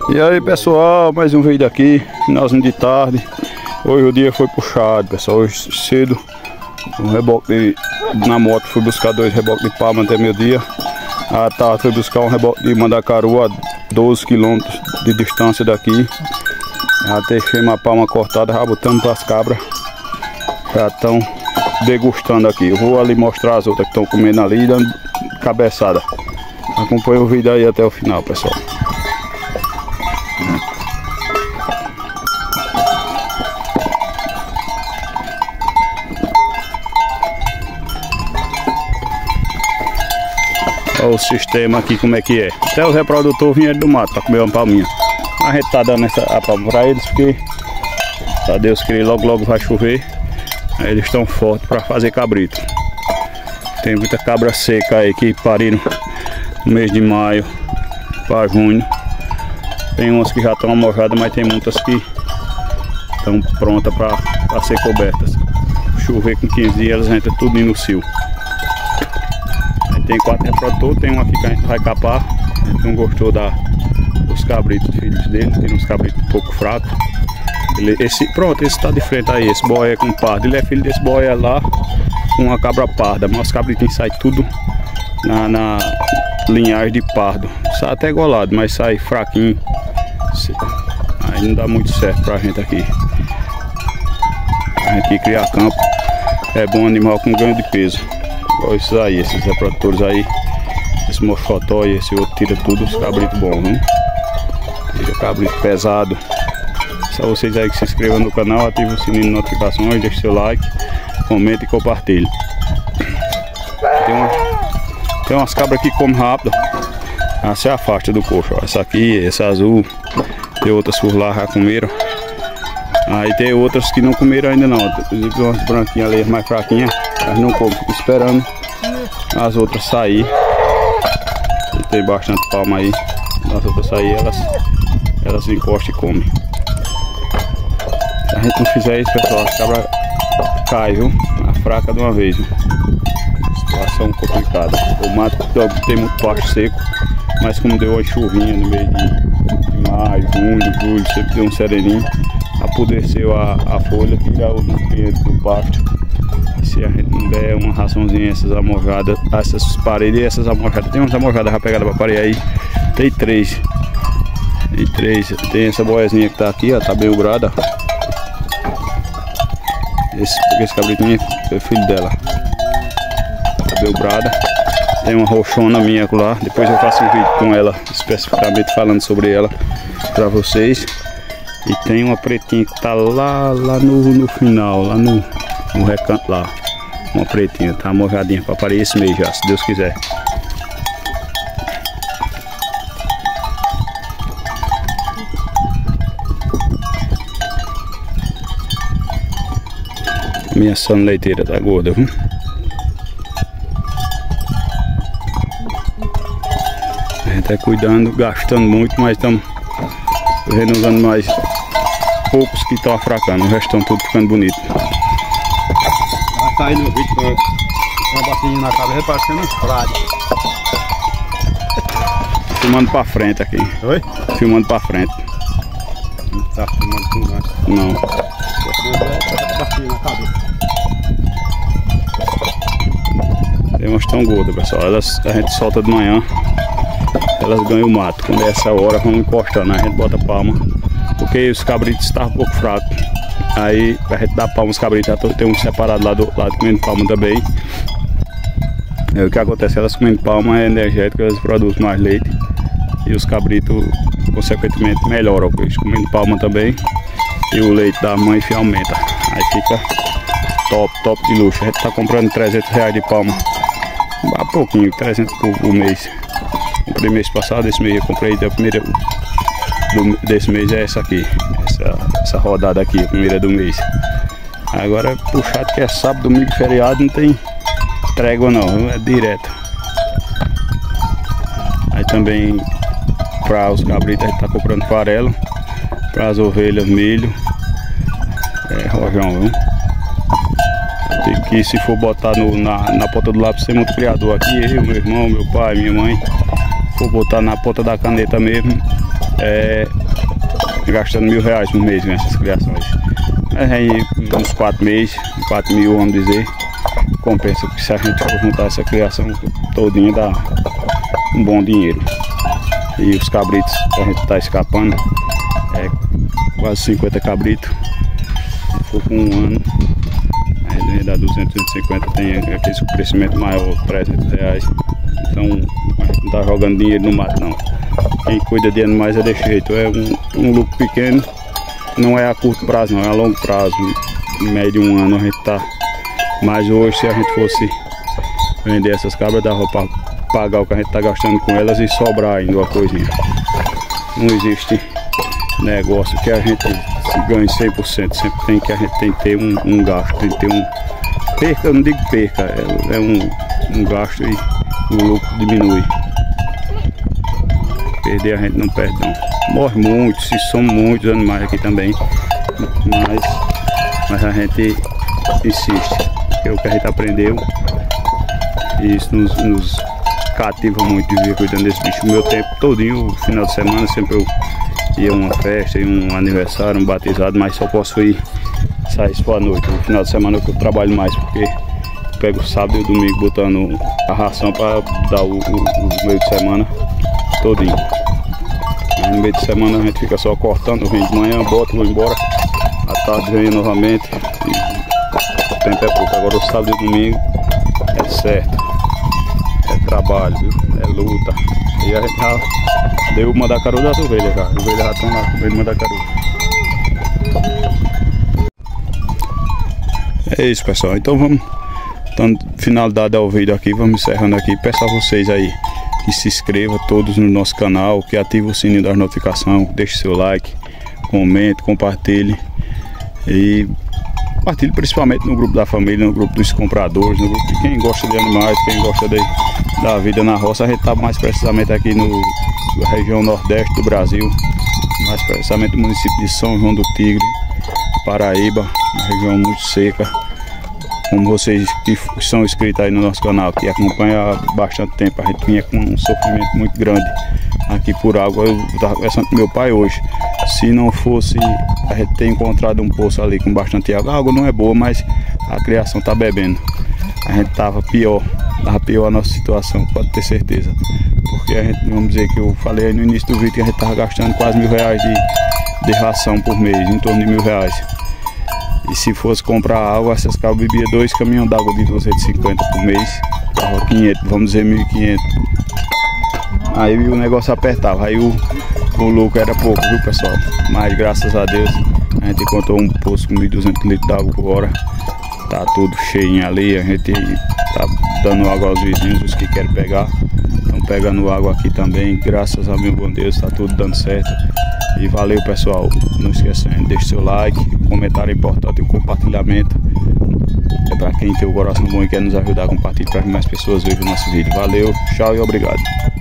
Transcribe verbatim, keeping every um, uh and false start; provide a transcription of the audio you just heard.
E aí pessoal, mais um vídeo aqui, finalzinho de tarde. Hoje o dia foi puxado, pessoal. Hoje cedo, um reboque de, na moto, fui buscar dois reboques de palma até meio dia. À tarde fui buscar um reboque de Mandacaru a doze quilômetros de distância daqui. Já deixei uma palma cortada, já botando para as cabras. Já estão degustando aqui. Eu vou ali mostrar as outras que estão comendo ali, dando cabeçada. Acompanhe o vídeo aí até o final, pessoal. Olha o sistema aqui como é que é. Até os reprodutores vieram do mato para comer uma palminha. A gente tá dando essa a palma para eles porque a Deus querer logo logo vai chover. Aí eles estão fortes para fazer cabrito. Tem muita cabra seca aí que pariram no mês de maio para junho. Tem umas que já estão amojadas, mas tem muitas que estão prontas para ser cobertas. Chover com quinze dias elas entram tudo no cio. Tem quatro reprodutores, tem um aqui que a gente vai capar. A gente não gostou da, dos cabritos, filhos dele. Tem uns cabritos um pouco fracos. Ele, esse, pronto, esse tá de frente aí. Esse boia com pardo. Ele é filho desse boia lá com uma cabra parda. Mas os cabritinhos saem tudo na, na linhagem de pardo. Sai até golado, mas sai fraquinho. Aí não dá muito certo pra gente aqui. A gente criar campo é bom animal com ganho de peso. Olha esses aí, esses reprodutores aí. Esse mochotó e esse outro tira tudo os cabritos bons, viu? Tira cabrito pesado. Só vocês aí que se inscrevam no canal, ativem o sininho de notificações, deixem seu like, comente e compartilhe. Tem, uma, tem umas cabras que comem rápido. Ah, se afasta do coxo, ó. Essa aqui, essa azul. Tem outras por lá já comeram. Aí tem outras que não comeram ainda não. Tem umas branquinhas ali mais fraquinhas. Mas não como, fico esperando as outras sair. E tem bastante palma aí. As outras sair, elas, elas encostam e comem. Se a gente não fizer isso, pessoal, a cabra cai, viu? A fraca de uma vez, viu? Situação complicada. O mato tem muito pasto seco, mas como deu uma chuvinha no meio de, de maio, junho, julho, sempre deu um sereninho, apodreceu a, a folha, tirar o nutriente do pasto. Se a gente não der uma raçãozinha, essas amojadas, essas paredes e essas amojadas. Tem umas amojadas já pegadas para parede aí. Tem três. Tem três. Tem essa boiazinha que tá aqui, ó. Tá bem ubrada. Esse, esse cabritinho é filho dela. Tá bem ubrada. Tem uma roxona minha lá. Depois eu faço um vídeo com ela, especificamente falando sobre ela para vocês. E tem uma pretinha que tá lá, lá no, no final, lá no. No recanto lá, uma pretinha, tá mojadinha para parir esse mês já, se Deus quiser. Minha sano leiteira tá gorda, viu? A gente tá cuidando, gastando muito, mas estamos renovando mais poucos que estão afracando, o resto estão tudo ficando bonito. Tá aí no vídeo com uma bacinha na cabeça parecendo um frade. Filmando pra frente aqui. Oi? Filmando pra frente. Não tá filmando com nada. Não. Bacinha na cabeça. Tem umas tão gordas, pessoal. Elas, a gente solta de manhã, elas ganham o mato. Quando é essa hora, vamos encostando, a gente bota palma. Porque os cabritos estavam um pouco fracos. Aí a gente dá palma, os cabritos já tem um separado lá do lado comendo palma também. Aí o que acontece? Elas comendo palma é energético, elas produzem mais leite. E os cabritos, consequentemente, melhoram. Eles comendo palma também. E o leite da mãe aumenta. Aí fica top, top de luxo. A gente tá comprando trezentos reais de palma. Há pouquinho, trezentos por, por mês. Comprei mês passado, esse mês eu comprei da primeira do, desse mês é essa aqui. Essa, essa rodada aqui, a primeira do mês. Agora puxado que é sábado, domingo, feriado, não tem trégua não, é direto. Aí também para os cabritos a gente tá comprando farelo. Para as ovelhas, milho. É rojão, viu? Tem que, se for botar no, na, na ponta do lápis, ser muito criador aqui, eu, meu irmão, meu pai, minha mãe. For botar na ponta da caneta mesmo, é, gastando mil reais por mês nessas criações. Mas aí uns quatro meses, quatro mil vamos dizer, compensa, porque se a gente for juntar essa criação todinha dá um bom dinheiro. E os cabritos que a gente está escapando é quase cinquenta cabritos. Se for com um ano, a gente dá duzentos, duzentos e cinquenta, tem aquele crescimento maior, trezentos reais. Então a gente não está jogando dinheiro no mato não. Quem cuida de animais é desse jeito, é um, um lucro pequeno, não é a curto prazo não, é a longo prazo. Em média de um ano a gente está. Mas hoje, se a gente fosse vender essas cabras, dava para pagar o que a gente está gastando com elas e sobrar ainda uma coisinha. Não existe negócio que a gente ganhe cem por cento, sempre tem que a gente tem que ter um, um gasto, tem que ter um perca, eu não digo perca, é, é um, um gasto e o lucro diminui. Perder a gente não perde não. Morre muito, se são muitos animais aqui também, mas, mas a gente insiste, que é o que a gente aprendeu e isso nos, nos cativa muito de vir cuidando desse bicho. O meu tempo todinho, final de semana, sempre eu ia a uma festa, ia um aniversário, um batizado, mas só posso ir sair só à noite. No final de semana que eu trabalho mais, porque eu pego sábado e domingo botando a ração para dar o, o, o meio de semana todinho. Aí no meio de semana a gente fica só cortando, vem de manhã, bota, vou embora, à tarde venho novamente e o tempo é pouco. Agora o sábado e domingo é certo, é trabalho, viu? É luta. E a gente já deu uma da caru das ovelhas, cara. As ovelhas já estão lá comendo uma da caru. É isso, pessoal. Então vamos, então, finalidade ao vídeo aqui, vamos encerrando aqui. Peço a vocês aí que se inscrevam todos no nosso canal, que ativem o sininho das notificações, deixe seu like, comente, compartilhe e compartilhe principalmente no grupo da família, no grupo dos compradores, no grupo de quem gosta de animais, quem gosta de, da vida na roça. A gente está mais precisamente aqui no, na região nordeste do Brasil, mais precisamente no município de São João do Tigre, Paraíba, uma região muito seca. Como vocês que são inscritos aí no nosso canal, que acompanham há bastante tempo, a gente vinha com um sofrimento muito grande aqui por água. Eu estava conversando com meu pai hoje, se não fosse a gente ter encontrado um poço ali com bastante água, a água não é boa, mas a criação está bebendo, a gente estava pior, estava pior a nossa situação, pode ter certeza. Porque a gente, vamos dizer que eu falei aí no início do vídeo que a gente estava gastando quase mil reais de, de ração por mês, em torno de mil reais. E se fosse comprar água, essas cabras bebiam dois caminhões d'água de duzentos e cinquenta por mês, dava quinhentos, vamos dizer mil e quinhentos. Aí o negócio apertava, aí o, o lucro era pouco, viu pessoal? Mas graças a Deus a gente encontrou um poço com mil e duzentos litros d'água por hora. Tá tudo cheinho ali, a gente tá dando água aos vizinhos, os que querem pegar. Estão pegando água aqui também, graças a meu bom Deus, tá tudo dando certo. E valeu pessoal, não esquecendo, deixe seu like, comentário é importante e o compartilhamento. É para quem tem o coração bom e quer nos ajudar a compartilhar para que mais pessoas vejam o nosso vídeo. Valeu, tchau e obrigado.